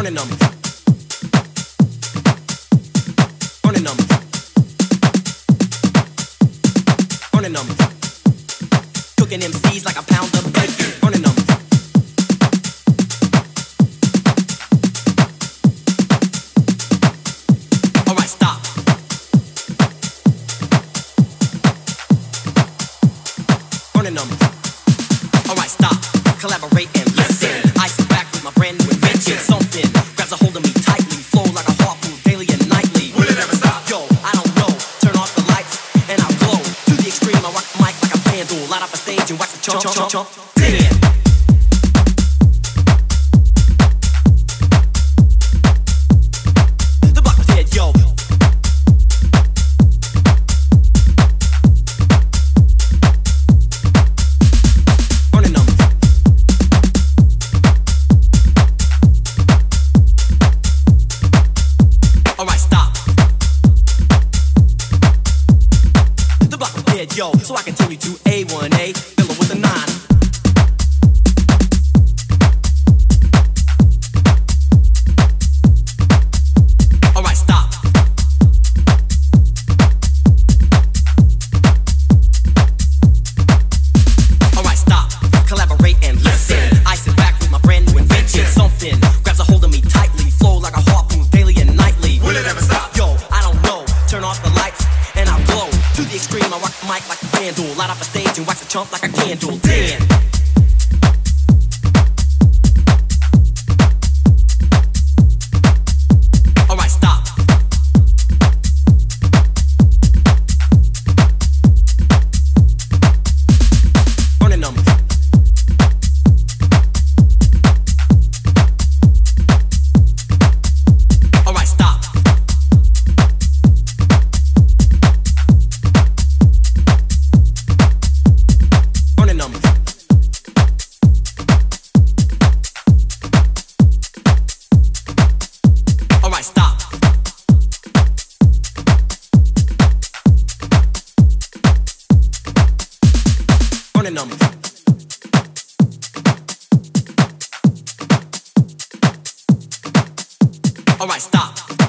Running them. Running them. Running them. Cooking MCs like a pound of bacon. Running them. Alright, stop. Running them. Alright, stop. Collaborate and listen. I sit back with my brand new invention. Something grabs a hold of me tightly. Flow like a harpoon daily and nightly. Will it ever stop? Yo, I don't know. Turn off the lights and I'll glow. To the extreme, I rock the mic like a vandal. Light up a stage and wax a chump, chump, chump, chump. Damn. The block was dead, yo. Running them. Alright, stop. The block was dead, yo. So I continue to A1A, filler with a 9. Alright, stop. Alright, stop. Collaborate and listen. I sit back with my brand new invention. Something grabs a hold of me tightly. Flow like a harpoon daily and nightly. Will it ever stop? Yo, I don't know. Turn off the lights and I'll glow. To the extreme, I rock the mic like a vandal. Light up a stage and wax a chump like a candle. Damn. Alright, stop. Running them. Alright, stop. Running them. Alright, stop. Running them. Alright, stop.